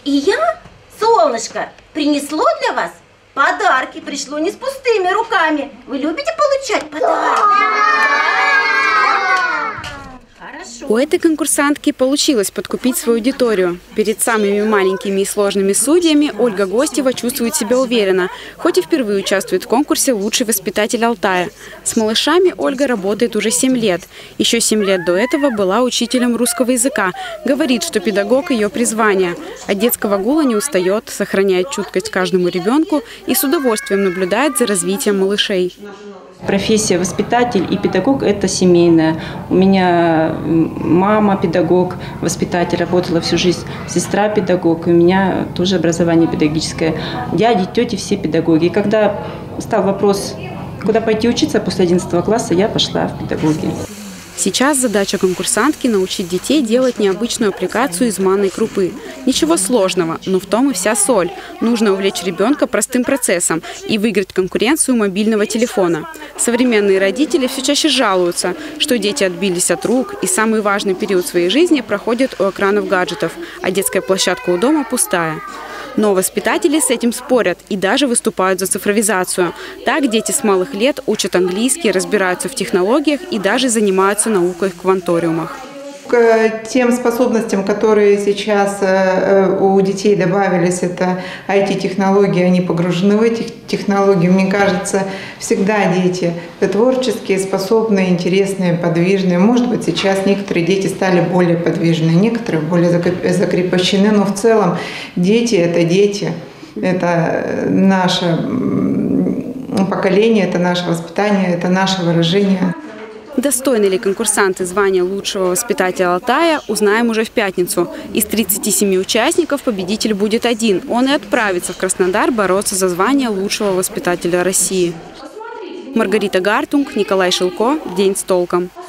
И я, солнышко, принесло для вас подарки. Пришло не с пустыми руками. Вы любите получать подарки? У этой конкурсантки получилось подкупить свою аудиторию. Перед самыми маленькими и сложными судьями Ольга Гостева чувствует себя уверенно, хоть и впервые участвует в конкурсе «Лучший воспитатель Алтая». С малышами Ольга работает уже 7 лет. Еще 7 лет до этого была учителем русского языка. Говорит, что педагог – ее призвание. От детского гула не устает, сохраняет чуткость каждому ребенку и с удовольствием наблюдает за развитием малышей. Профессия воспитатель и педагог – это семейная. У меня мама педагог, воспитатель, работала всю жизнь, сестра педагог, у меня тоже образование педагогическое. Дяди, тети все педагоги. И когда стал вопрос, куда пойти учиться после 11 класса, я пошла в педагоги. Сейчас задача конкурсантки – научить детей делать необычную аппликацию из манной крупы. Ничего сложного, но в том и вся соль. Нужно увлечь ребенка простым процессом и выиграть конкуренцию мобильного телефона. Современные родители все чаще жалуются, что дети отбились от рук и самый важный период своей жизни проходит у экранов гаджетов, а детская площадка у дома пустая. Но воспитатели с этим спорят и даже выступают за цифровизацию. Так дети с малых лет учат английский, разбираются в технологиях и даже занимаются наукой в кванториумах. К тем способностям, которые сейчас у детей добавились, это IT-технологии, они погружены в эти технологии. Мне кажется, всегда дети творческие, способные, интересные, подвижные. Может быть, сейчас некоторые дети стали более подвижны, некоторые более закрепощены, но в целом дети – это дети. Это наше поколение, это наше воспитание, это наше выражение. Достойны ли конкурсанты звания лучшего воспитателя Алтая, узнаем уже в пятницу. Из 37 участников победитель будет один. Он и отправится в Краснодар бороться за звание лучшего воспитателя России. Маргарита Гартунг, Николай Шилко. День с толком.